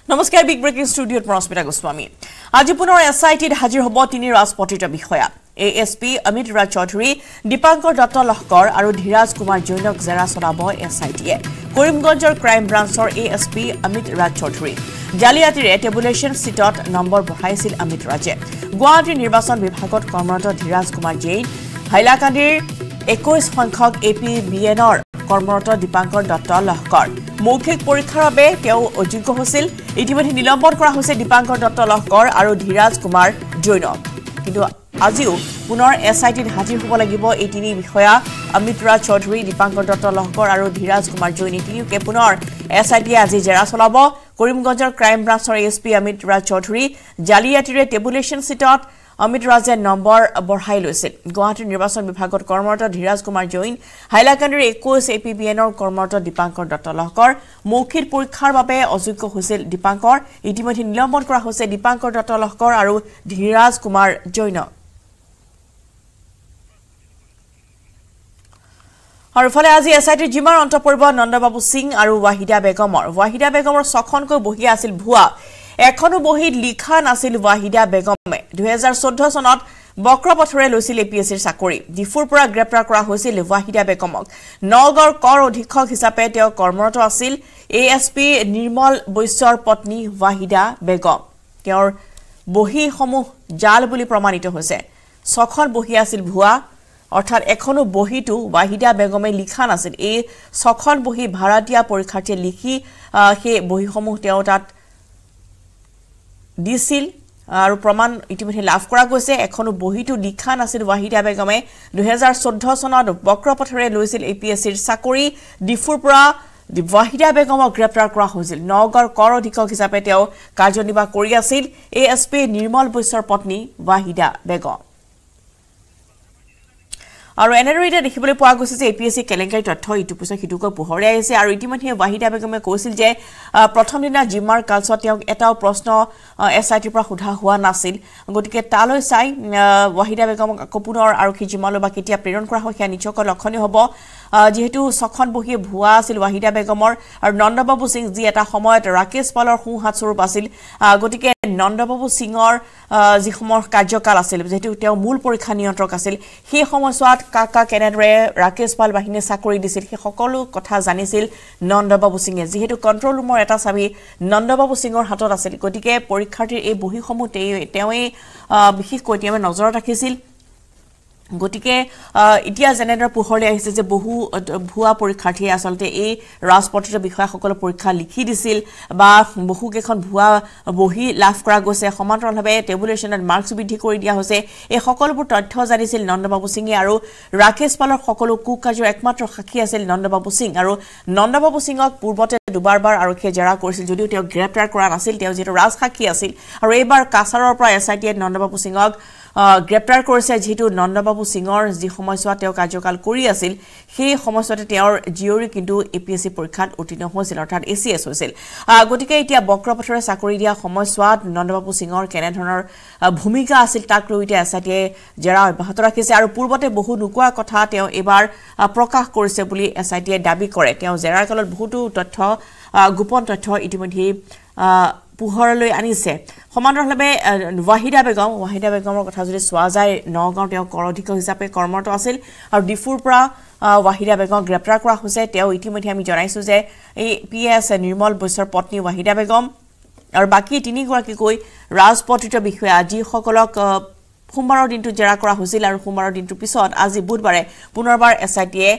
নমস্কাৰ big breaking ষ্টুডিঅ'ত মৰস্মিতা গোস্বামী আজি পুনৰ এছআইটিত হাজিৰ হ'ব তিনি ৰাজপত্ৰিত বিষয়া ASP অমিত ৰাজ চৌধুৰী দীপাংকৰ দত্ত লহকৰ আৰু ধীৰাজ কুমাৰ জৈনক জেৰা চলাব এছআইটিয়ে কৰিমগঞ্জৰ ক্ৰাইম ব্ৰাঞ্চৰ ASP অমিত ৰাজ চৌধুৰী জালিয়াতিৰে টেবুলেশ্যন সিটত নম্বৰ বঢ়াইছিল অমিত ৰাজে গুৱাহাটী নিৰ্বাচন বিভাগত কৰ্মৰত ধীৰাজ কুমাৰ জৈন হাইলাকান্দিৰ 21 সংখ্যক APBNৰ কৰ্মৰত দীপাংকৰ দত্ত লহকৰ মৌখিক পৰীক্ষাৰ বাবে তেওঁ অযোগ্য হৈছিল ইতিমধ্যে নিলম্বন কৰা হৈছে দীপাংকৰ দত্ত লহকৰ আৰু ধীৰাজ কুমাৰ জৈনক কিন্তু আজিও পুনৰ এছআইটিত হাজিৰ হ'ব লাগিব এই তিনি বিষয়া অমিত ৰাজ চৌধুৰী দীপাংকৰ দত্ত লহকৰ আৰু ধীৰাজ কুমাৰ জৈন তিনিওকে পুনৰ এছআইটিয়ে আজি জেৰা চলাব কৰিমগঞ্জৰ ক্ৰাইম ব্ৰাঞ্চৰ ASP অমিত ৰাজ চৌধুৰী জালিয়াতিৰে টেবুলেশ্যন সিটত অমিত ৰাজে নম্বৰ বঢ়াই লৈছিল গুৱাহাটী নিৰ্বাচন বিভাগত কৰ্মৰত ধীৰাজ কুমাৰ জৈন হাইলাকান্দিৰ 21 APBNৰ কৰ্মৰত দীপাংকৰ দত্ত লহকৰ মৌখিক পৰীক্ষাৰ বাবে অযোগ্য হৈছিল দীপাংকৰ ইতিমধ্যে নিলম্বন কৰা হৈছে দীপাংকৰ দত্ত লহকৰ আৰু ধীৰাজ কুমাৰ জৈনক আৰু ফলে আজি এছআইটিৰ জিমাৰ অন্ত পৰিব নন্দবাবু সিং আৰু ৱাহিদা বেগমৰ ছখনকৈ বহি আছিল ভুৱা এখনো বহিত লিখা নাছিল ৱাহিদা বেগমে 2014 চনত বক্ৰপথৰে লৈছিল APSCৰ চাকৰি ডিফুৰ পৰা গ্ৰেপ্তাৰ কৰা হৈছিল ৱাহিদা বেগমক নগৰ কৰ অধীক্ষক হিচাপে তেওঁ কৰ্মৰত আছিল ASP নিৰ্মল বৈশ্যৰ পত্নী ৱাহিদা বেগম তেওঁৰ বহিসমূহ জাল বুলি প্ৰমাণিত হৈছে ছখন বহি আছিল ভুৱা অৰ্থাৎ এখনো বহিটো ৱাহিদা বেগমে লিখা নাছিল এই ছখন বহি ভাৰতীয় পৰীক্ষাৰ্থীয়ে লিখি সেই বহিসমূহ তেওঁ তাত দিছিল আৰু প্ৰমাণ ইতিমধ্যে লাভ কৰা গৈছে এখনো বহিটো লিখা নাছিল ৱাহিদা বেগমে 2014 চনত বক্ৰপথৰে লৈছিল APSCৰ চাকৰি ডিফুৰ পৰা ৱাহিদা বেগমক গ্ৰেপ্তাৰ কৰা হৈছিল নগৰ কৰ অধীক্ষক হিচাপে তেওঁ কাৰ্যনিৰ্বাহ কৰি আছিল ASP নিৰ্মল বৈশ্যৰ পত্নী ৱাহিদা বেগম আৰু এনেদৰে দেখিবলৈ পোৱা গৈছে যে APSC কেলেংকাৰী তথ্য ইটো পিছত সিটোকৈ পোহৰে আহিছে আৰু ইতিমধ্যে ৱাহিদা বেগমে কৈছিল যে প্ৰথম দিনা জিমাৰ কালছত তেওঁক এটাও প্ৰশ্ন এছআইটিৰ পৰা সোধা হোৱা নাছিল গতিকে তালৈ চাই ৱাহিদা বেগমক পুনৰ আৰক্ষী জিমালৈ বা কেতিয়া প্ৰেৰণ কৰা হয় সেয়া নিশ্চয়কৈ লক্ষণীয় হ'ব যেহেতু ছখন বহি ভুৱা আছিল ৱাহিদা বেগমৰ আৰু নন্দবাবু সিং যি এটা সময়ত ৰাকেশ পালৰ সোঁহাত স্বৰূপ আছিল গতিকে নন্দবাবু সিঙৰ যি সময় কাৰ্যকাল আছিল যেহেতু তেওঁ মূল পৰীক্ষা নিয়ন্ত্ৰক আছিল সেই সময়ছোৱাত কাকা কেনেদৰে ৰাকেশ পাল বাহিনীয়ে চাকৰি দিছিল সেই সকলো কথা জানিছিল নন্দবাবু সিঙে যেহেতু কন্ট্ৰল ৰুমৰ এটা চাবি নন্দবাবু সিঙৰ হাতত আছিল গতিকে পৰীক্ষাৰ্থীৰ এই বহিসমূহ তেওঁই বিশেষকৈ তেওঁ নজৰত ৰাখিছিল গতিকে ইতিয়া জেনেৰেল পোহৰলৈ আহিছে যে বহু ভুৱা পৰীক্ষাৰ্থীয়ে আসলতে এই ৰাজপত্ৰিত বিষয়সকলৰ পৰীক্ষা লিখি দিছিল বা বহু কেখন ভুৱা বহি লাভ কৰা গৈছে সমান্তৰালভাৱে টেবুলেশ্যনত মাৰ্কছ বৃদ্ধি কৰি দিয়া হৈছে এই সকলোবোৰ তথ্য জানিছিল নন্দবাবু সিঙে আৰু ৰাকেশ পালৰ সকলো কুকাৰ্যৰ একমাত্ৰ সাক্ষী আছিল নন্দবাবু সিং আৰু নন্দবাবু সিঙক পূৰ্বতে দুবাৰবাৰ আৰক্ষীয়ে জেৰা কৰিছিল যদিও তেওঁ গ্ৰেপ্তাৰ কৰা নাছিল তেওঁ যেটো ৰাজসাক্ষী আছিল আৰু এইবাৰ কাছাৰৰ পৰা এছআইটিয়ে নন্দবাবু সিঙক গ্ৰেপ্তাৰ কৰিছে যেহেতু নন্দবাবু সিঙৰ যি সময়ছোৱা তেওঁ কাৰ্যকাল কৰি আছিল সেই সময়ছোৱাতে তেওঁৰ জিঅৰি কিন্তু APSC পৰীক্ষাত উত্তীৰ্ণ হৈছিল অৰ্থাৎ ACS হৈছিল গতিকে এতিয়া বক্ৰপথৰে চাকৰি দিয়া সময়ছোৱাত নন্দবাবু সিঙৰ কেনে ধৰণৰ ভূমিকা আছিল তাক লৈ এতিয়া এছআইটিয়ে জেৰা অব্যাহত ৰাখিছে আৰু পূৰ্বতে বহু নুকোৱা কথা তেওঁ এবাৰ প্ৰকাশ কৰিছে বুলি এছআইটিয়ে দাবী কৰে তেওঁ জেৰাৰ কালত বহুতো তথ্য গোপন তথ্য ইতিমধ্যে পোহৰলৈ আনিছে সমান্তৰালভাৱে ৱাহিদা বেগমৰ কথা যদি চোৱা যায় নগাঁও তেওঁ কৰ অধীক্ষক হিচাপে কৰ্মৰত আছিল আৰু ডিফুৰ পৰা ৱাহিদা বেগমক গ্ৰেপ্তাৰ কৰা হৈছে তেওঁ ইতিমধ্যে আমি জনাইছো যে এই PS নিৰ্মল বৈশ্যৰ পত্নী ৱাহিদা বেগম আৰু বাকি তিনিগৰাকীকৈ ৰাজপত্ৰিত বিষয়া যিসকলক সোমবাৰৰ দিনটো জেৰা কৰা হৈছিল আৰু সোমবাৰৰ দিনটোৰ পিছত আজি বুধবাৰে পুনৰবাৰ এছআইটিয়ে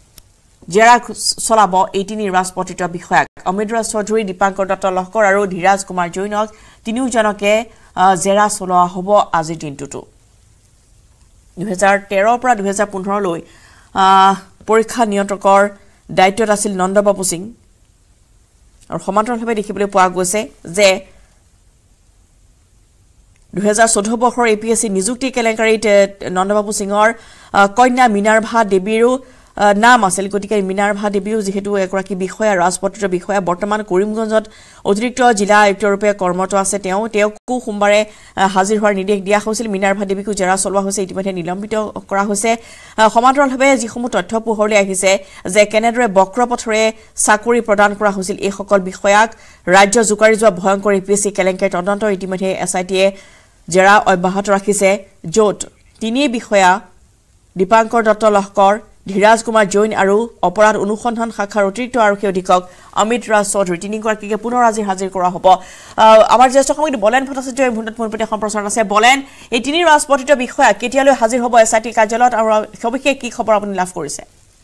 জেৰা চলাব এই তিনি ৰাজপত্ৰিত বিষয়াক অমিত ৰাজ চৌধুৰী দীপাংকৰ দত্ত লহকৰ আৰু ধীৰাজ কুমাৰ জৈনক তিনিওজনকে জেৰা চলোৱা হ'ব আজিৰ দিনটোতো 2013 পৰা 2015 লৈ পৰীক্ষা নিয়ন্ত্ৰকৰ দায়িত্বত আছিল নন্দবাবু সিং আৰু সমান্তৰালভাৱে দেখিবলৈ পোৱা গৈছে যে 2014 বৰ্ষৰ APSC নিযুক্তি কেলেংকাৰীত নন্দবাবু সিঙৰ কন্যা মিনাৰভা দেৱীৰো নাম আছিল গতিকে মিনাৰ্ভা দেৱীও যেহেতু এগৰাকী বিষয়া ৰাজপত্ৰিত বিষয়া বৰ্তমান কৰিমগঞ্জত অতিৰিক্ত জিলা আয়ুক্তৰূপে কৰ্মৰত আছে তেওঁকো সোমবাৰে হাজিৰ হোৱাৰ নিৰ্দেশ দিয়া হৈছিল মিনাৰ্ভা দেৱীকো জেৰা চলোৱা হৈছে ইতিমধ্যে নিলম্বিত কৰা হৈছে সমান্তৰালভাৱে যিসমূহ তথ্য পোহৰলৈ আহিছে যে কেনেদৰে বক্ৰপথৰে চাকৰি প্ৰদান কৰা হৈছিল এই সকল বিষয়াক ৰাজ্য জোকাৰি যোৱা ভয়ংকৰ APSC কেলেংকাৰী তদন্ত ইতিমধ্যে SITয়ে জেৰা অব্যাহত ৰাখিছে য'ত তিনি বিষয়া দীপাংকৰ দত্ত লহকৰ ধীৰাজ কুমাৰ জৈন আৰু অপৰাধ অনুসন্ধান শাখাৰ অতিৰিক্ত আৰক্ষী অধীক্ষক অমিত ৰাজ চৌধুৰী তিনিগৰাকীকে পুনৰ আজি হাজিৰ কৰা হ'ব আমাৰ জ্যেষ্ঠ সাংবাদিক বলেন ভট্টাচাৰ্য এই মুহূৰ্তত মোৰ প্ৰতি সম্প্ৰচাৰণ আছে বলেন এই তিনি ৰাজপত্ৰিত বিষয়া কেতিয়ালৈ হাজিৰ হ'ব SIT কাৰ্যালয়ত আৰু সবিশেষ কি খবৰ আপুনি লাভ কৰিছে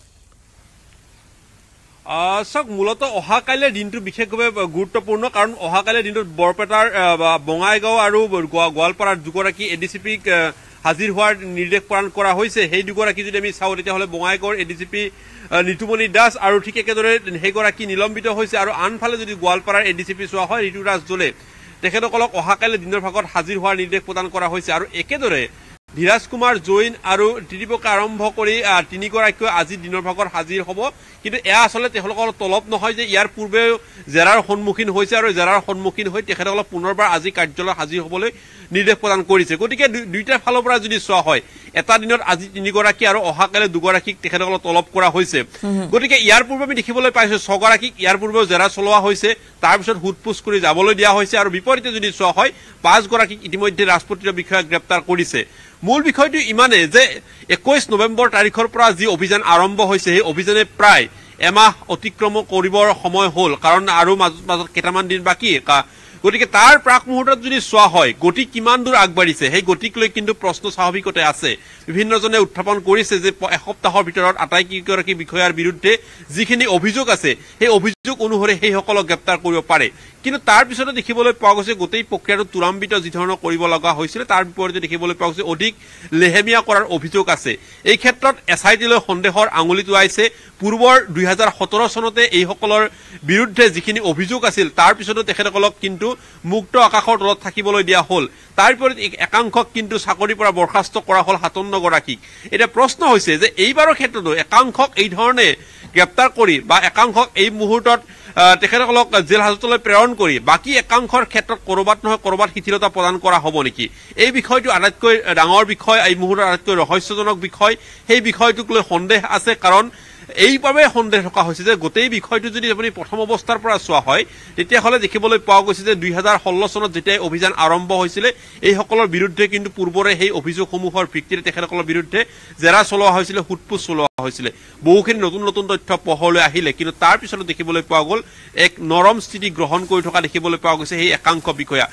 সক মূলত অহাকাইলৈ দিনটো বিশেষভাৱে গুৰুত্বপূৰ্ণ কাৰণ অহাকাইলৈ দিনটোত বৰপেটাৰ বঙাইগাঁও আৰু গোৱালপাৰাৰ দুগৰাকী ADCPক হাজিৰ হোৱাৰ নিৰ্দেশ প্ৰদান কৰা হৈছে সেই দুগৰাকী যদি আমি চাওঁ তেতিয়াহ'লে বঙাইগাঁৱৰ ADCP নিতুমণি দাস আৰু ঠিক একেদৰে সেইগৰাকী নিলম্বিত হৈছে আৰু আনফালে যদি গোৱালপাৰাৰ ADCP চোৱা হয় ঋতুৰাজ দলে তেখেতসকলক অহাকাইলৈ দিনৰ ভাগত হাজিৰ হোৱাৰ নিৰ্দেশ প্ৰদান কৰা হৈছে আৰু একেদৰে ধীৰাজ কুমাৰ জৈন আৰু ত্ৰিদিবকে আৰম্ভ কৰি তিনিগৰাকীও আজি দিনৰ ভাগত হাজিৰ হ'ব কিন্তু এয়া আচলতে তেওঁলোকৰ তলব নহয় যে ইয়াৰ পূৰ্বেও জেৰাৰ সন্মুখীন হৈছে আৰু জেৰাৰ সন্মুখীন হৈ তেখেতসকলক পুনৰবাৰ আজি কাৰ্যালয়ত হাজিৰ হ'বলৈ নিৰ্দেশ প্ৰদান কৰিছে গতিকে দুইটা ফালৰ পৰা যদি চোৱা হয় এটা দিনত আজি তিনিগৰাকী আৰু অহাকাইলৈ দুগৰাকীক তেখেতসকলক তলব কৰা হৈছে গতিকে ইয়াৰ পূৰ্বে আমি দেখিবলৈ পাইছো ছগৰাকীক ইয়াৰ পূৰ্বেও জেৰা চলোৱা হৈছে তাৰপিছত হুটপুচ কৰি যাবলৈ দিয়া হৈছে আৰু বিপৰীতে যদি চোৱা হয় পাঁচগৰাকীক ইতিমধ্যে ৰাজপত্ৰিত বিষয়াক গ্ৰেপ্তাৰ কৰিছে মূল বিষয়টো ইমানে যে 21 নৱেম্বৰ তাৰিখৰ পৰা যি অভিযান আৰম্ভ হৈছে সেই অভিযানে প্ৰায় এমাহ অতিক্ৰম কৰিবৰ সময় হ'ল কাৰণ আৰু মাজত কেইটামান দিন বাকী গতিকে তাৰ প্ৰাক মুহূৰ্তত যদি চোৱা হয় গতি কিমান দূৰ আগবাঢ়িছে সেই গতিক লৈ কিন্তু প্ৰশ্ন স্বাভাৱিকতে আছে বিভিন্নজনে উত্থাপন কৰিছে যে এসপ্তাহৰ ভিতৰত আটাইকেইগৰাকী বিষয়াৰ বিৰুদ্ধে যিখিনি অভিযোগ আছে সেই অভিযোগ অনুসৰি সেইসকলক গ্ৰেপ্তাৰ কৰিব পাৰে কিন্তু তাৰ পিছতে দেখিবলৈ পোৱা গৈছে গোটেই প্ৰক্ৰিয়াটো তুৰাম্বিত যি ধৰণৰ কৰিব লগা হৈছিল তাৰ বিপৰীতে দেখিবলৈ পোৱা গৈছে অধিক লেহেমীয়া কৰাৰ অভিযোগ আছে এই ক্ষেত্ৰত SITলৈ সন্দেহৰ আঙুলি টোৱাইছে পূৰ্বৰ 2017 চনতে এইসকলৰ বিৰুদ্ধে যিখিনি অভিযোগ আছিল তাৰ পিছতো তেখেতসকলক কিন্তু মুক্ত আকাশৰ তলত থাকিবলৈ দিয়া হ'ল তাৰ বিপৰীতে একাংশক কিন্তু চাকৰিৰ পৰা বৰখাস্ত কৰা হ'ল 57 গৰাকীক এটা প্ৰশ্ন হৈছে যে এইবাৰৰ ক্ষেত্ৰতো একাংশক এই ধৰণে গ্ৰেপ্তাৰ কৰি বা একাংশক এই মুহূৰ্তত তেখেতসকলক জেল হাজতলৈ প্ৰেৰণ কৰি বাকী একাংশৰ ক্ষেত্ৰত কৰবাত নহয় কৰবাত শিথিলতা প্ৰদান কৰা হ'ব নেকি এই বিষয়টো আটাইতকৈ ডাঙৰ বিষয় এই মুহূৰ্তত আটাইতকৈ ৰহস্যজনক বিষয় সেই বিষয়টোক লৈ সন্দেহ আছে কাৰণ এইভাবে সন্দেহ থকা হৈছে যে গোটেই বিষয়টো যদি আপুনি প্ৰথম অৱস্থাৰ পৰা চোৱা হয় তেতিয়াহ'লে দেখিবলৈ পোৱা গৈছে যে 2016 চনত যেতিয়া অভিযান আৰম্ভ হৈছিল এইসকলৰ বিৰুদ্ধে কিন্তু পূৰ্বৰে সেই অভিযোগসমূহৰ ভিত্তিতে তেখেতসকলৰ বিৰুদ্ধে জেৰা চলোৱা হৈছিল হুটপুচ চলোৱা হৈছিল বহুখিনি নতুন নতুন তথ্য পোহৰলৈ আহিলে কিন্তু তাৰ পিছত দেখিবলৈ পোৱা গ'ল এক নৰম স্থিতি গ্ৰহণ কৰি থকা দেখিবলৈ পোৱা গৈছে সেই একাংশ বিষয়া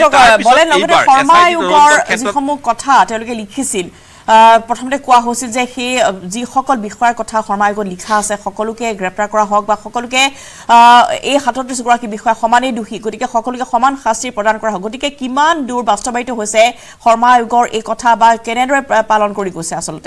যিসমূহ কথা তেওঁলোকে লিখিছিল প্ৰথমতে কোৱা হৈছিল যে সেই যিসকল বিষয়ৰ কথা শৰ্মা আয়োগত লিখা আছে সকলোকে গ্ৰেপ্তাৰ কৰা হওক বা সকলোকে এই 37 গৰাকী বিষয়া সমানেই দোষী গতিকে সকলোকে সমান শাস্তি প্ৰদান কৰা হওক গতিকে কিমান দূৰ বাস্তৱায়িত হৈছে শৰ্মা আয়োগৰ এই কথা বা কেনেদৰে পালন কৰি গৈছে আচলতে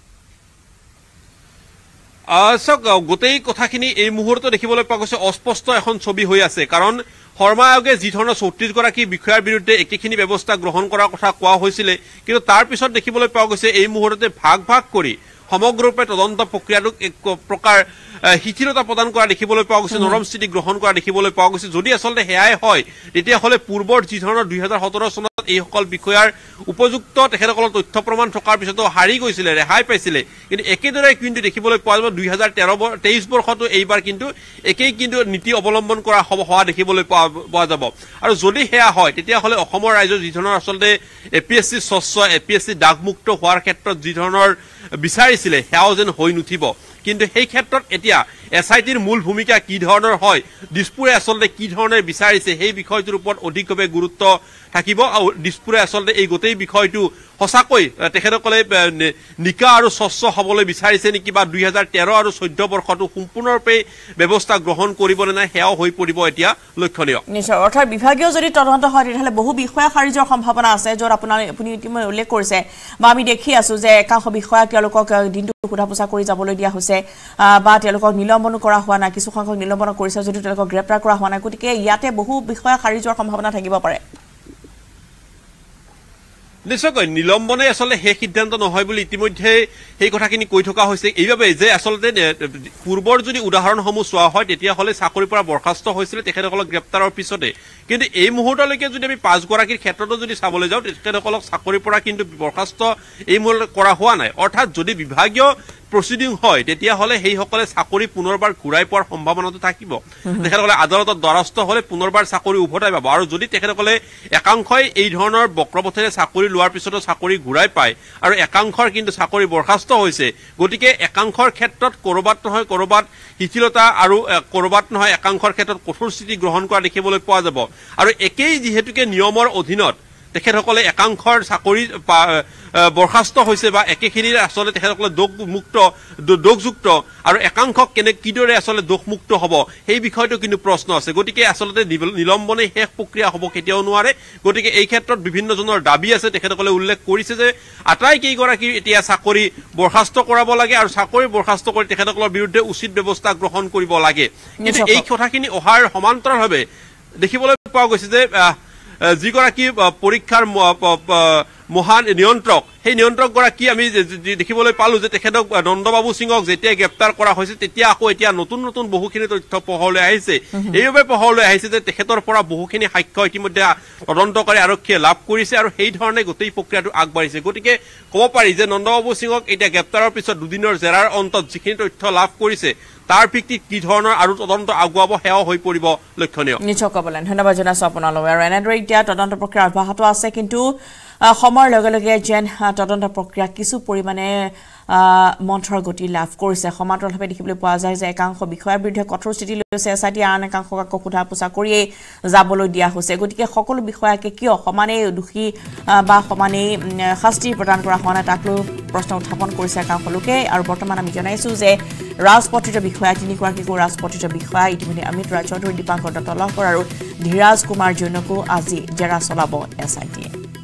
গোটেই কথাখিনি এই মুহূৰ্তত দেখিবলৈ পোৱা গৈছে অস্পষ্ট এখন ছবি হৈ আছে কাৰণ শৰ্মা আয়োগে যি ধৰণৰ 34 গৰাকী বিষয়াৰ বিৰুদ্ধে একেখিনি ব্যৱস্থা গ্ৰহণ কৰাৰ কথা কোৱা হৈছিল কিন্তু তাৰ পিছত দেখিবলৈ পোৱা গৈছে এই মুহূৰ্ততে ভাগ ভাগ কৰি সমগ্ৰৰূপে তদন্ত প্ৰক্ৰিয়াটোক এক প্ৰকাৰ শিথিলতা প্ৰদান কৰা দেখিবলৈ পোৱা গৈছে নৰম স্থিতি গ্ৰহণ কৰা দেখিবলৈ পোৱা গৈছে যদি আচলতে হেয়াই হয় তেতিয়াহ'লে পূৰ্বৰ যি ধৰণৰ 2017 চনত এইসকল বিষয়াৰ উপযুক্ত তেখেতসকলৰ তথ্য প্ৰমাণ থকাৰ পিছতো হাৰি গৈছিলে ৰেহাই পাইছিলে কিন্তু একেদৰে কিন্তু দেখিবলৈ পোৱা যাব 2023 বৰ্ষতো এইবাৰ কিন্তু একেই কিন্তু নীতি অৱলম্বন কৰা হোৱা দেখিবলৈ পোৱা যাব আৰু যদি হেয়া হয় তেতিয়াহ'লে অসমৰ ৰাজ্য যি ধৰণৰ আচলতে APSC স্বচ্ছ APSC দাগমুক্ত হোৱাৰ ক্ষেত্ৰত যি ধৰণৰ বিচাৰিছিলে সেয়াও যেন হৈ নুঠিব কিন্তু সেই ক্ষেত্ৰত এতিয়া SITৰ মূল ভূমিকা কি ধৰণৰ হয় দিছপুৰে আচলতে কি ধৰণে বিচাৰিছে সেই বিষয়টোৰ ওপৰত অধিকভাৱে গুৰুত্ব থাকিব আৰু দিছপুৰে আচলতে এই গোটেই বিষয়টো সঁচাকৈ তেখেতসকলে নিকা আৰু স্বচ্ছ হ'বলৈ বিচাৰিছে নেকি বা 2013 আৰু 14 বৰ্ষটো সম্পূৰ্ণৰূপে ব্যৱস্থা গ্ৰহণ কৰিবনে নাই সেয়াও হৈ পৰিব এতিয়া লক্ষণীয় নিশ্চয় অৰ্থাৎ বিভাগীয় যদি তদন্ত হয় তেতিয়াহ'লে বহু বিষয়া খাৰিজৰ সম্ভাৱনা আছে য'ত আপুনি ইতিমধ্যে উল্লেখ কৰিছে বা আমি দেখি আছো যে একাংশ বিষয়াক তেওঁলোকক দিনটো সোধা পোছা কৰি যাবলৈ দিয়া হৈছে বা তেওঁলোকক নিলম্বন কৰা হোৱা নাই কিছু সংখ্যক নিলম্বন কৰিছে যদিও তেওঁলোকক গ্ৰেপ্তাৰ কৰা হোৱা নাই গতিকে ইয়াতে বহু বিষয়া খাৰিজৰ সম্ভাৱনা থাকিব পাৰে নিশ্চয়কৈ নিলম্বনে আসলে সেই সিদ্ধান্ত নহয় বুলি ইতিমধ্যে সেই কথাখিনি কৈ থকা হৈছে এইভাবে যে আসলে পূৰ্বৰ যদি উদাহৰণসমূহ চোৱা হয় তেতিয়াহ'লে চাকৰিৰ পৰা বৰখাস্ত হৈছিল তেখেতসকলক গ্ৰেপ্তাৰৰ পিছতে কিন্তু এই মুহূৰ্তলৈকে যদি আমি 5 গৰাকীৰ ক্ষেত্ৰতো যদি চাবলৈ যাওঁ তেখেতসকলক চাকৰিৰ পৰা কিন্তু বৰখাস্ত এই মুহূৰ্তত কৰা হোৱা নাই অৰ্থাৎ যদি বিভাগীয় প্ৰসিডিং হয় তেতিয়াহ'লে সেইসকলে চাকৰি পুনৰবাৰ ঘূৰাই পোৱাৰ সম্ভাৱনাটো থাকিব তেখেতসকলে আদালতত দ্বাৰস্থ হ'লে পুনৰবাৰ চাকৰি উভতাই পাব আৰু যদি তেখেতসকলে একাংশই এই ধৰণৰ বক্ৰপথেৰে চাকৰি লোৱাৰ পিছতো চাকৰি ঘূৰাই পায় আৰু একাংশৰ কিন্তু চাকৰি বৰখাস্ত হৈছে গতিকে একাংশৰ ক্ষেত্ৰত কৰবাত নহয় কৰবাত শিথিলতা আৰু কৰবাত নহয় একাংশৰ ক্ষেত্ৰত কঠোৰ স্থিতি গ্ৰহণ কৰা দেখিবলৈ পোৱা যাব আৰু একেই যিহেতুকে নিয়মৰ অধীনত তেখেতসকলে একাংশৰ চাকৰি বৰখাস্ত হৈছে বা একেখিনিৰ আসলে তেখেতসকলে দোষযুক্ত আৰু একাংশক কিদৰে আসলে দোষমুক্ত হ'ব সেই বিষয়টো কিন্তু প্ৰশ্ন আছে গতিকে আসলে নিলম্বনে শেষ প্ৰক্ৰিয়া হ'ব কেতিয়াও নোৱাৰে গতিকে এই ক্ষেত্ৰত বিভিন্নজনৰ দাবী আছে তেখেতসকলে উল্লেখ কৰিছে যে আটাইকেইগৰাকী এতিয়া চাকৰি বৰখাস্ত কৰাব লাগে আৰু চাকৰি বৰখাস্ত কৰি তেখেতসকলৰ বিৰুদ্ধে উচিত ব্যৱস্থা গ্ৰহণ কৰিব লাগে কিন্তু এই কথাখিনি অহাৰ সমান্তৰালভাৱে দেখিবলৈ পোৱা গৈছে যে যিগৰাকী পৰীক্ষাৰ মহান নিয়ন্ত্ৰক সেই নিয়ন্ত্ৰকগৰাকী আমি দেখিবলৈ পালো যে তেখেতক নন্দবাবু সিঙক যেতিয়া গ্ৰেপ্তাৰ কৰা হৈছে তেতিয়া আকৌ এতিয়া নতুন নতুন বহুখিনি তথ্য পোহৰলৈ আহিছে এইভাবে পোহৰলৈ আহিছে যে তেখেতৰ পৰা বহুখিনি সাক্ষ্য ইতিমধ্যে তদন্তকাৰী আৰক্ষীয়ে লাভ কৰিছে আৰু সেই ধৰণে গোটেই প্ৰক্ৰিয়াটো আগবাঢ়িছে গতিকে ক'ব পাৰি যে নন্দবাবু সিঙক এতিয়া গ্ৰেপ্তাৰৰ পিছত দুদিনৰ জেৰাৰ অন্তত যিখিনি তথ্য লাভ কৰিছে তাৰ ভিত্তিত কি ধৰণৰ আৰু তদন্ত আগুৱাব সেৱা হৈ পৰিব লক্ষণীয় নিশ্চয় কবলেন ধন্যবাদ জনাইছো আপোনালোকে আৰু এনেদৰে এতিয়া তদন্ত প্ৰক্ৰিয়া অব্যাহত আছে কিন্তু সময়ৰ লগে লগে যেন তদন্ত প্ৰক্ৰিয়া কিছু পৰিমাণে মন্থৰ গতি লাভ কৰিছে সমান্তৰালভাৱে দেখিবলৈ পোৱা যায় যে একাংশ বিষয়াৰ বিৰুদ্ধে কঠোৰ স্থিতি লৈছে এছআইটি আন একাংশক আকৌ সোধা পোছা কৰিয়েই যাবলৈ দিয়া হৈছে গতিকে সকলো বিষয়াকে কিয় সমানেই দোষী বা সমানেই শাস্তি প্ৰদান কৰা হোৱা নাই তাক লৈ প্ৰশ্ন উত্থাপন কৰিছে একাংশ লোকে আৰু বৰ্তমান আমি জনাইছো যে ৰাজপত্ৰিত বিষয়া তিনিগৰাকীকো ৰাজপত্ৰিত বিষয়া ইতিমধ্যে অমিত ৰায় চৌধুৰী দীপাংকৰ দত্তলকৰ আৰু ধীৰাজ কুমাৰ জৈনকো আজি জেৰা চলাব এছআইটিয়ে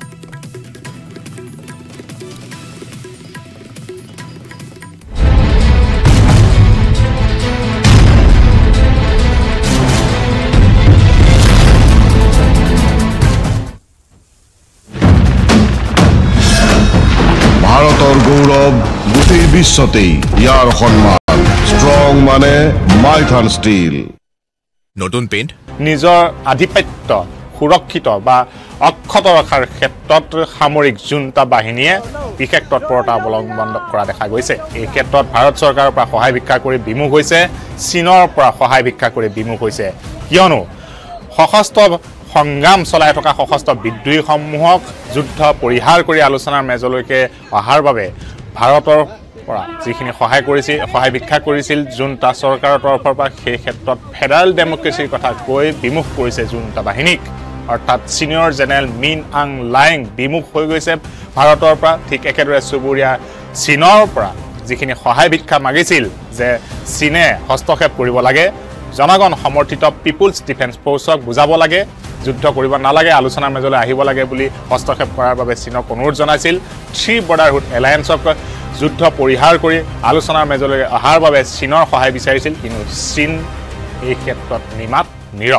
ভাৰতৰ গৌৰৱ গোটেই বিশ্বতেই ইয়াৰ সন্মান ষ্ট্ৰং মানে মাইথান ষ্টীল নতুন পেইণ্ট নিজৰ আধিপত্য সুৰক্ষিত বা অক্ষত ৰখাৰ ক্ষেত্ৰত সামৰিক জুণ্টা বাহিনীয়ে বিশেষ তৎপৰতা অৱলম্বন কৰা দেখা গৈছে এই ক্ষেত্ৰত ভাৰত চৰকাৰৰ পৰা সহায় ভিক্ষা কৰি বিমুখ হৈছে চীনৰ পৰা সহায় ভিক্ষা কৰি বিমুখ হৈছে কিয়নো সশস্ত্ৰ সংগ্ৰাম চলাই থকা সশস্ত্ৰ বিদ্ৰোহীসমূহক যুদ্ধ পৰিহাৰ কৰি আলোচনাৰ মেজলৈকে অহাৰ বাবে ভাৰতৰ পৰা যিখিনি সহায় ভিক্ষা কৰিছিল জুণ্টা চৰকাৰৰ তৰফৰ পৰা সেই ক্ষেত্ৰত ফেডাৰেল ডেমক্ৰেচিৰ কথা কৈ বিমুখ কৰিছে জুণ্টা বাহিনীক অৰ্থাৎ senior general Min Aung Hlaing বিমুখ হৈ গৈছে ভাৰতৰ পৰা ঠিক একেদৰে চুবুৰীয়া চীনৰ পৰা যিখিনি সহায় ভিক্ষা মাগিছিল যে চীনে হস্তক্ষেপ কৰিব লাগে জনগণ সমৰ্থিত পিপুলছ ডিফেন্স ফ'ৰ্চক বুজাব লাগে যুদ্ধ কৰিব নালাগে আলোচনাৰ মেজলৈ আহিব লাগে বুলি হস্তক্ষেপ কৰাৰ বাবে চীনক অনুৰোধ জনাইছিল থ্ৰী ব্ৰডাৰহুড এলায়েন্সক যুদ্ধ পৰিহাৰ কৰি আলোচনাৰ মেজলৈ অহাৰ বাবে চীনৰ সহায় বিচাৰিছিল কিন্তু চীন এই ক্ষেত্ৰত নিমাত নীৰৱ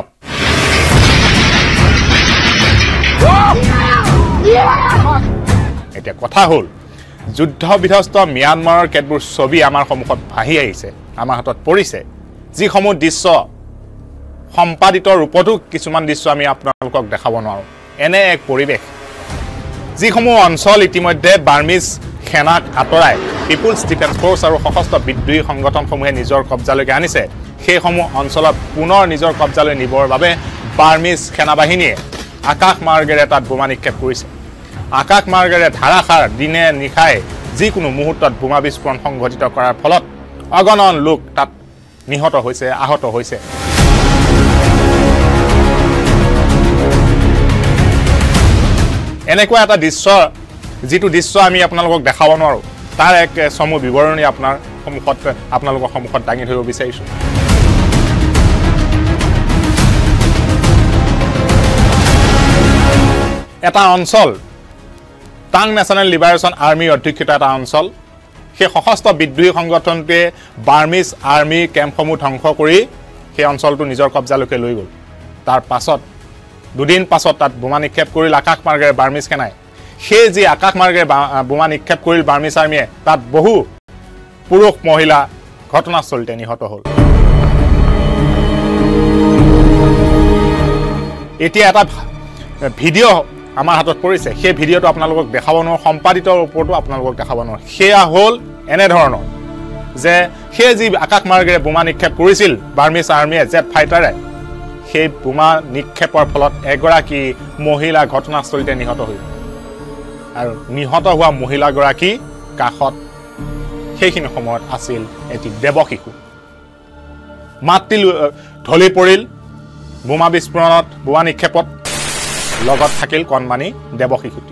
এতিয়া কথা হ'ল যুদ্ধ বিধ্বস্ত ম্যানমাৰৰ কেতবোৰ ছবি আমাৰ সন্মুখত ভাহি আহিছে আমাৰ হাতত পৰিছে যিসমূহ দৃশ্য সম্পাদিত ৰূপতো কিছুমান দৃশ্য আমি আপোনালোকক দেখাব নোৱাৰো এনে এক পৰিৱেশ যিসমূহ অঞ্চল ইতিমধ্যে বাৰ্মিজ সেনাক আঁতৰাই পিপুলছ ডিফেন্স ফ'ৰ্চ আৰু সশস্ত্ৰ বিদ্ৰোহী সংগঠনসমূহে নিজৰ কব্জালৈকে আনিছে সেইসমূহ অঞ্চলত পুনৰ নিজৰ কব্জালৈ নিবৰ বাবে বাৰ্মিজ সেনাবাহিনীয়ে আকাশ মাৰ্গেৰে তাত বোমা নিক্ষেপ কৰিছে আকাশ মাৰ্গেৰে ধাৰাসাৰ দিনে নিশাই যিকোনো মুহূৰ্তত বোমা বিস্ফোৰণ সংঘটিত কৰাৰ ফলত অগণন লোক তাত নিহত হৈছে আহত হৈছে এনেকুৱা এটা দৃশ্য যিটো দৃশ্য আমি আপোনালোকক দেখাব নোৱাৰো তাৰ এক চমু বিৱৰণী আপোনালোকৰ সন্মুখত দাঙি ধৰিব বিচাৰিছো এটা অঞ্চল টাং নেশ্যনেল লিবাৰেশ্যন আৰ্মিৰ অধ্যক্ষিত এটা অঞ্চল সেই সশস্ত্ৰ বিদ্ৰোহী সংগঠনটোৱে বাৰ্মিজ আৰ্মি কেম্পসমূহ ধ্বংস কৰি সেই অঞ্চলটো নিজৰ কব্জালৈকে লৈ গ'ল তাৰ পাছত দুদিন পাছত তাত বোমা নিক্ষেপ কৰিল আকাশ মাৰ্গেৰে বাৰ্মিজ সেনাই সেই যি আকাশমাৰ্গে বোমা নিক্ষেপ কৰিল বাৰ্মিজ আৰ্মিয়ে তাত বহু পুৰুষ মহিলা ঘটনাস্থলীতে নিহত হ'ল এতিয়া এটা ভিডিঅ' আমাৰ হাতত পৰিছে সেই ভিডিঅ'টো আপোনালোকক দেখাব নোৱাৰো সম্পাদিতৰ ওপৰতো আপোনালোকক দেখাব নোৱাৰো সেয়া হ'ল এনেধৰণৰ যে সেই যি আকাশমাৰ্গেৰে বোমা নিক্ষেপ কৰিছিল বাৰ্মিজ আৰ্মিয়ে জেট ফাইটাৰে সেই বোমা নিক্ষেপৰ ফলত এগৰাকী মহিলা ঘটনাস্থলীতে নিহত হৈছিল আৰু নিহত হোৱা মহিলাগৰাকী কাষত সেইখিনি সময়ত আছিল এটি দেৱশিশু মাতৃ ঢলি পৰিল বোমা বিস্ফোৰণত বোমা নিক্ষেপত লগত থাকিল কণমানি দেৱশিশুটি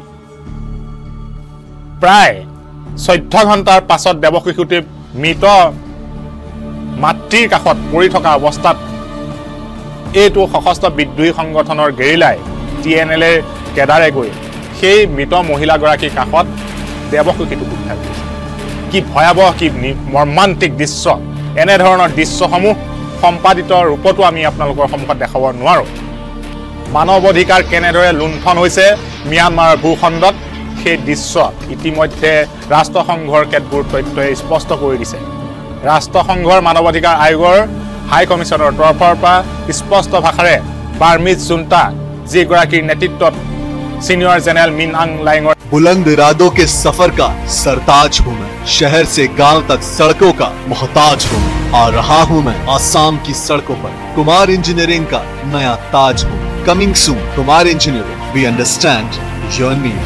প্ৰায় 14 ঘণ্টাৰ পাছত দেৱশিশুটি মৃত মাতৃৰ কাষত পৰি থকা অৱস্থাত এইটো সশস্ত্ৰ বিদ্ৰোহী সংগঠনৰ গেৰিলাই TNLA কেডাৰে গৈ সেই মৃত মহিলাগৰাকীৰ কাষত দেৱশিশুটিক উদ্ধাৰ কৰিছে কি ভয়াবহ কি মৰ্মান্তিক দৃশ্য এনেধৰণৰ দৃশ্যসমূহ সম্পাদিত ৰূপতো আমি আপোনালোকৰ সন্মুখত দেখাব নোৱাৰো মানৱ অধিকাৰ কেনেদৰে লুণ্ঠন হৈছে ম্যানমাৰৰ ভূখণ্ডত সেই দৃশ্য ইতিমধ্যে ৰাষ্ট্ৰসংঘৰ কেতবোৰ তথ্যই স্পষ্ট কৰি দিছে ৰাষ্ট্ৰসংঘৰ মানৱ অধিকাৰ আয়োগৰ হাই কমিছনৰ তৰফৰ পৰা স্পষ্ট ভাষাৰে বাৰ্মিজ জুণ্টা যিগৰাকীৰ নেতৃত্বত सीनियर जनरल मिन आंग लाइंग बुलंद इरादों के सफर का सरताज हूँ मैं शहर से गांव तक सड़कों का मोहताज हूँ मैं आ रहा हूँ मैं आसाम की सड़कों पर कुमार इंजीनियरिंग का नया ताज हूँ coming soon Kumar engineering we understand your need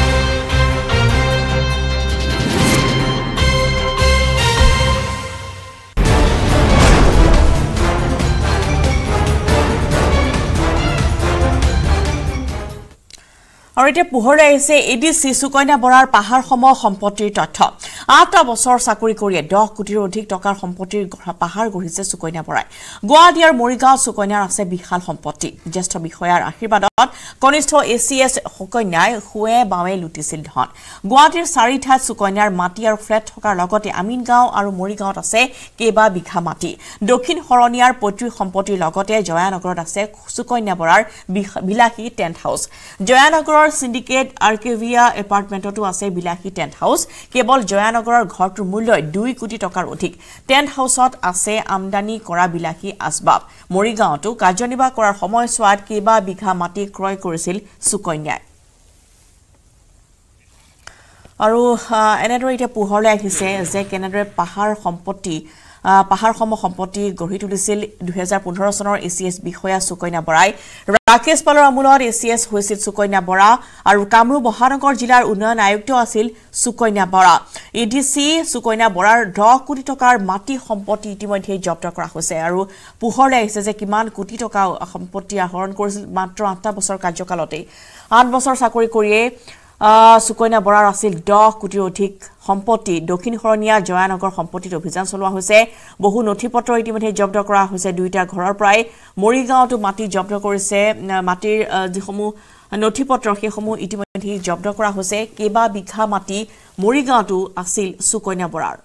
আৰু এতিয়া পোহৰে আহিছে ADC সুকন্যা বৰাৰ পাহাৰসম সম্পত্তিৰ তথ্য 8টা বছৰ চাকৰি কৰিয়ে 10 কোটিৰ অধিক টকাৰ সম্পত্তিৰ পাহাৰ গঢ়িছে সুকন্যা বৰাই গুৱাহাটী আৰু মৰিগাঁও সুকন্যাৰ আছে বিশাল সম্পত্তি জ্যেষ্ঠ বিষয়াৰ আশীৰ্বাদত কনিষ্ঠ ACS সুকন্যাই হুৱে বাৱে লুটিছিল ধন গুৱাহাটীৰ 4 ঠাইত সুকন্যাৰ মাটি আৰু ফ্লেট থকাৰ লগতে আমিনগাঁও আৰু মৰিগাঁৱত আছে কেবা বিঘা মাটি দক্ষিণ হৰণিয়াৰ পৈতৃক সম্পত্তিৰ লগতে জয়ানগৰত আছে সুকন্যা বৰাৰ বিলাহী টেন্ট হাউস জয়ানগৰৰ সিন্ডিকেট আৰ্কেভিয়া এপাৰ্টমেন্টতো আছে বিলাহী টেন্ট হাউস কেৱল জয়ানগৰৰ ঘৰটোৰ মূল্য 2 কোটি টকাৰ অধিক টেন্ট হাউসত আছে আমদানি কৰা বিলাহী আসবাব মৰিগাঁৱতো কাৰ্যনিৰ্বাহ কৰাৰ সময়ছোৱাত কেবা বিঘা মাটি ক্ৰয় কৰিছিল সুকন্যাই আৰু এনেদৰে এতিয়া পোহৰলৈ আহিছে যে কেনেদৰে পাহাৰসম সম্পত্তি গঢ়ি তুলিছিল 2015 চনৰ ACS বিষয়া সুকন্যা বৰাই ৰাকেশ পালৰ আমুলত ACS হৈছিল সুকন্যা বৰা আৰু কামৰূপ মহানগৰ জিলাৰ উন্নয়ন আয়ুক্ত আছিল সুকন্যা বৰা ADC সুকন্যা বৰাৰ 10 কোটি টকাৰ মাটি সম্পত্তি ইতিমধ্যে জব্দ কৰা হৈছে আৰু পোহৰলৈ আহিছে যে কিমান কোটি টকা সম্পত্তি আহৰণ কৰিছিল মাত্ৰ 8টা বছৰ কাৰ্যকালতে 8 বছৰ চাকৰি কৰিয়ে সুকন্যা বৰাৰ আছিল 10 কোটিৰ অধিক সম্পত্তি দক্ষিণ হৰণিয়া জয়ানগৰ সম্পত্তিত অভিযান চলোৱা হৈছে বহু নথিপত্ৰ ইতিমধ্যে জব্দ কৰা হৈছে দুইটা ঘৰৰ প্ৰায় মৰিগাঁওতো মাটি জব্দ কৰিছে মাটিৰ যিসমূহ নথিপত্ৰ সেইসমূহ ইতিমধ্যে জব্দ কৰা হৈছে কেবা বিঘা মাটি মৰিগাঁওতো আছিল সুকন্যা বৰাৰ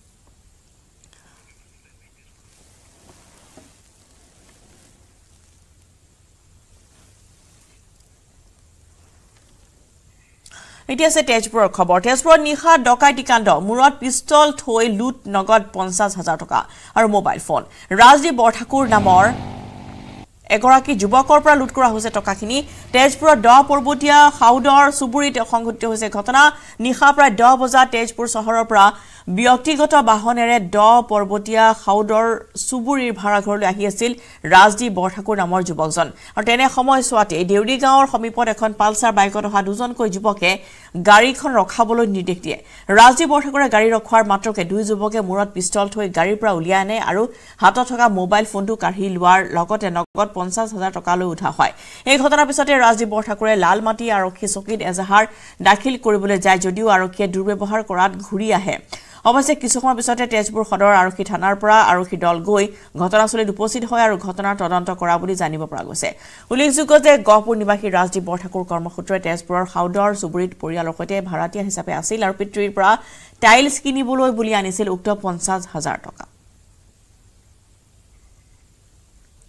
এতিয়া আছে তেজপুৰৰ খবৰ তেজপুৰৰ নিশা ডকাইতি কাণ্ড মুৰত পিস্তল থৈ লুট নগদ 50,000 টকা আৰু মোবাইল ফোন ৰাজদীপ বৰঠাকুৰ নামৰ এগৰাকী যুৱকৰ পৰা লুট কৰা হৈছে টকাখিনি তেজপুৰৰ 10 পৰ্বতীয়া খাউদৰ সুবুৰীত সংঘটিত হৈছে ঘটনা নিশা প্ৰায় 10 বজাত তেজপুৰ চহৰৰ পৰা ব্যক্তিগত বাহনেৰে 10 পৰ্বতীয়া খাউদৰ সুবুৰীৰ ভাড়াঘৰলৈ আহি আছিল ৰাজদীপ বৰঠাকুৰ নামৰ যুৱকজন আৰু তেনে সময়ছোৱাতে দেউৰী গাঁৱৰ সমীপত এখন পালসাৰ বাইকত অহা দুজনকৈ যুৱকে গাড়ীখন ৰখাবলৈ নিৰ্দেশ দিয়ে ৰাজদীপ বৰঠাকুৰে গাড়ী ৰখোৱাৰ মাত্ৰকে দুই যুৱকে মূৰত পিস্তল থৈ গাড়ীৰ পৰা উলিয়াই আনে আৰু হাতত থকা মোবাইল ফোনটো কাঢ়ি লোৱাৰ লগতে নগদ 50,000 টকা লৈ উঠা হয় এই ঘটনাৰ পিছতে ৰাজদীপ বৰঠাকুৰে লালমাটি আৰক্ষী চকীত এজাহাৰ দাখিল কৰিবলৈ যায় যদিও আৰক্ষীয়ে দুৰ্ব্যৱহাৰ কৰাত ঘূৰি আহে অৱশ্যে কিছু সময় পিছতে তেজপুৰ সদৰ আৰক্ষী থানাৰ পৰা আৰক্ষী দল গৈ ঘটনাস্থলীত উপস্থিত হয় আৰু ঘটনাৰ তদন্ত কৰা বুলি জানিব পৰা গৈছে উল্লেখযোগ্য যে গহপুৰ নিবাসী ৰাজদীপ বৰঠাকুৰ কৰ্মসূত্ৰে তেজপুৰৰ খাউদৰ সুবুৰীত পৰিয়ালৰ সৈতে ভাড়াতীয়া হিচাপে আছিল আৰু পিতৃৰ পৰা টাইলছ কিনিবলৈ বুলি আনিছিল উক্ত 50,000 টকা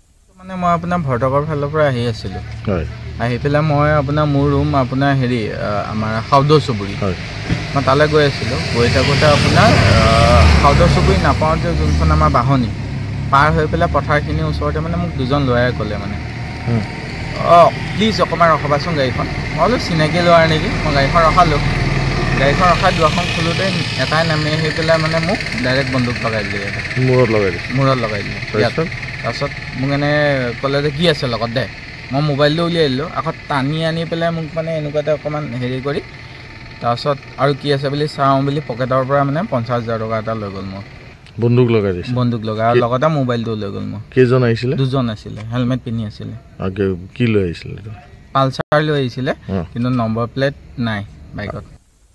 মানে মই আপোনাৰ ভৰ্তকৰ ফালৰ পৰা আহি আছিলোঁ হয় আহি পেলাই মই আপোনাৰ মোৰ ৰুম আপোনাৰ হেৰি আমাৰ সাউদ চুবুৰী হয় মই তালৈ গৈ আছিলোঁ গৈ থাকোঁতে আপোনাৰ সাউদ চুবুৰী নাপাওঁতে যোনখন আমাৰ বাহনী পাৰ হৈ পেলাই পথাৰখিনিৰ ওচৰতে মানে মোক দুজন ল'ৰাই ক'লে মানে প্লিজ অকণমান ৰখাবাচোন গাড়ীখন মই বোলো চিনাকি ল'ৰা নেকি মই গাড়ীখন ৰখালোঁ গাড়ীখন ৰখাই দুৱাৰখন খোলোঁতে এটাই নামি আহি পেলাই মানে মোক ডাইৰেক্ট বন্দুক লগাই দিলে মূৰত লগাই দিলে তাৰপিছত মোক এনে ক'লে যে কি আছে লগত দে মই মোবাইলটো উলিয়াই দিলোঁ আকৌ টানি আনি পেলাই মোক মানে এনেকুৱাতে অকণমান হেৰি কৰি তাৰপিছত আৰু কি আছে বুলি চাওঁ বুলি পকেটৰ পৰা মানে 50,000 টকা এটা লৈ গ'ল মই বন্দুক লগাই দিছে বন্দুক লগাই আৰু লগতে মোবাইলটো লৈ গ'ল মই কেইজন আহিছিলে দুজন আছিলে হেলমেট পিন্ধি আছিলে কি লৈ আহিছিলে পালচাৰ লৈ আহিছিলে কিন্তু নম্বৰ প্লেট নাই বাইকত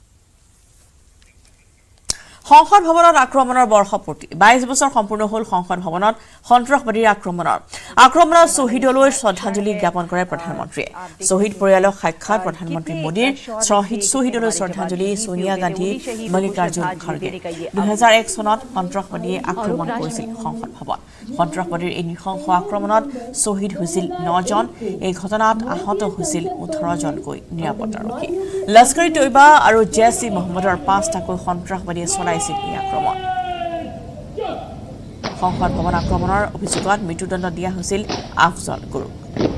সংসদ ভৱনত আক্ৰমণৰ বৰ্ষপূৰ্তি 22 বছৰ সম্পূৰ্ণ হ'ল সংসদ ভৱনত সন্ত্ৰাসবাদীৰ আক্ৰমণত শ্বহীদলৈ শ্ৰদ্ধাঞ্জলি জ্ঞাপন কৰে প্ৰধানমন্ত্ৰীয়ে শ্বহীদ পৰিয়ালক সাক্ষাৎ প্ৰধানমন্ত্ৰী মোদীৰ শ্বহীদলৈ শ্ৰদ্ধাঞ্জলি সোনিয়া গান্ধী মল্লিকাৰ্জুন খৰগে 2001 চনত সন্ত্ৰাসবাদীয়ে আক্ৰমণ কৰিছিল সংসদ ভৱন সন্ত্ৰাসবাদীৰ এই নৃশংস আক্ৰমণত শ্বহীদ হৈছিল 9 জন এই ঘটনাত আহত হৈছিল 18 জনকৈ নিৰাপত্তাৰক্ষী লস্কৰী তৈবা আৰু জেছি মহম্মদৰ 5টাকৈ সন্ত্ৰাসবাদীয়ে চলাইছিল এই আক্ৰমণ সংসদ ভৱন আক্ৰমণৰ অভিযোগত মৃত্যুদণ্ড দিয়া হৈছিল আফজল গুৰুক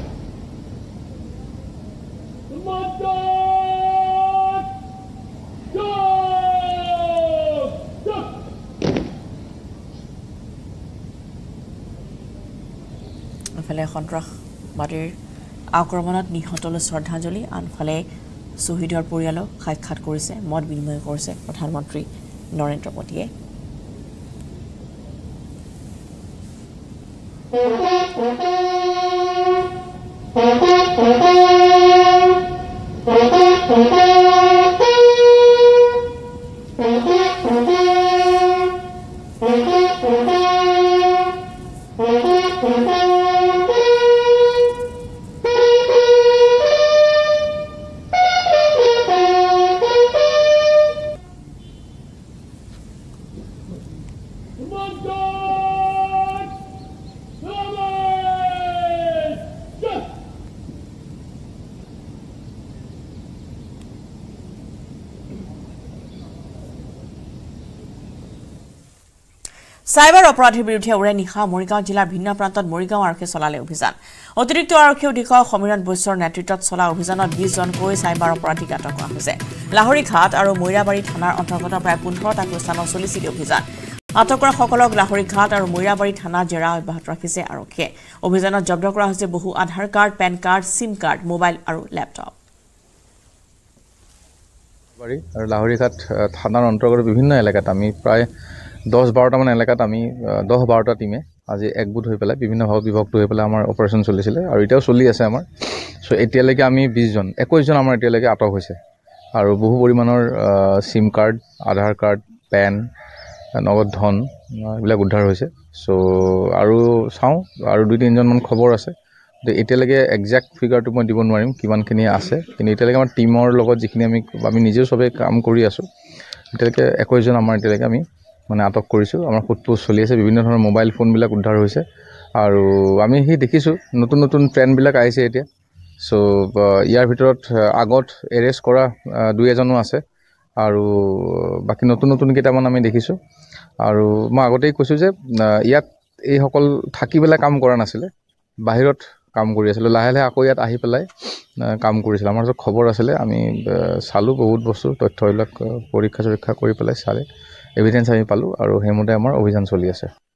এফালে সন্ত্ৰাসবাদীৰ আক্ৰমণত নিহতলৈ শ্ৰদ্ধাঞ্জলি আনফালে শ্বহীদৰ পৰিয়ালক সাক্ষাৎ কৰিছে মত বিনিময় কৰিছে প্ৰধানমন্ত্ৰী নৰেন্দ্ৰ মোদীয়ে সাইবাৰ অপৰাধীৰ বিৰুদ্ধে উৰে নিশা মৰিগাঁও জিলাৰ ভিন্ন প্ৰান্তত মৰিগাঁও আৰক্ষীয়ে চলালে অভিযান অতিৰিক্ত আৰক্ষী অধীক্ষক সমীৰণ বৈশ্যৰ নেতৃত্বত চলা অভিযানত 20 জনকৈ সাইবাৰ অপৰাধীক আটক কৰা হৈছে লাহৰীঘাট আৰু মৈৰাবাৰী থানাৰ অন্তৰ্গত প্ৰায় 15টাকৈ স্থানত চলিছিল অভিযান আটক কৰা সকলক লাহৰীঘাট আৰু মৈৰাবাৰী থানা জেৰা অব্যাহত ৰাখিছে আৰক্ষীয়ে অভিযানত জব্দ কৰা হৈছে বহু Aadhaar card PAN card SIM card mobile আৰু লেপটপ আৰু লাহৰীঘাট থানাৰ অন্তৰ্গত বিভিন্ন এলেকাত আমি প্ৰায় 10-12টা মান এলেকাত আমি 10-12টা টিমে আজি একগোট হৈ পেলাই বিভিন্ন ভাগত বিভক্ত হৈ পেলাই আমাৰ অপাৰেশ্যন চলিছিলে আৰু এতিয়াও চলি আছে আমাৰ সো এতিয়ালৈকে আমি 21 জন আমাৰ এতিয়ালৈকে আটক হৈছে আৰু বহু পৰিমাণৰ SIM card Aadhaar card PAN নগদ ধন এইবিলাক উদ্ধাৰ হৈছে সো আৰু চাওঁ আৰু 2-3 জন মান খবৰ আছে এতিয়ালৈকে একজেক্ট ফিগাৰটো মই দিব নোৱাৰিম কিমানখিনি আছে কিন্তু এতিয়ালৈকে আমাৰ টিমৰ লগত যিখিনি আমি নিজেও সবে কাম কৰি আছো এতিয়ালৈকে 21 জন আমাৰ এতিয়ালৈকে আমি মানে আটক কৰিছো আমাৰ ফুটপোজ চলি আছে বিভিন্ন ধৰণৰ মোবাইল ফোনবিলাক উদ্ধাৰ হৈছে আৰু আমি হি দেখিছো নতুন নতুন ট্ৰেন্ড বিলাক আহিছে এতিয়া সো ইয়াৰ ভিতৰত আগত এৰেষ্ট কৰা 2 এজনো আছে আৰু বাকি নতুন নতুন কেইটামান আমি দেখিছো আৰু মই আগতেই কৈছো যে ইয়াত এই সকল থাকি পেলাই কাম কৰা নাছিলে বাহিৰত কাম কৰি আছিল লাহে লাহে আকৌ ইয়াত আহি পেলাই কাম কৰিছিল আমাৰ যে খবৰ আছিল আমি চালু বহুত বস্তু তথ্যবিলাক পৰীক্ষা কৰি পেলাই চালে এভিডেন্স আমি পালো আৰু হেমতে আমাৰ অভিযান চলি আছে